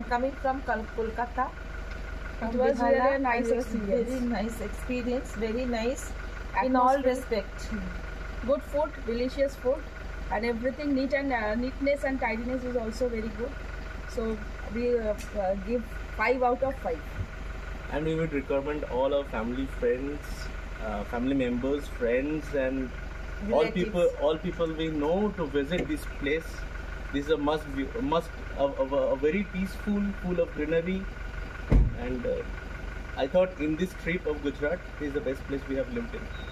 coming from Kolkata. It was really a nice experience. Very nice experience. Very nice in Atmosphere. all respect. Good food, delicious food, and everything neatness and tidiness is also very good. So we give 5 out of 5. And we would recommend all our family, friends, family members, friends, and Relatives. all people we know to visit this place. This is a a very peaceful, full of greenery, and I thought in this trip of Gujarat, this is the best place we have lived in.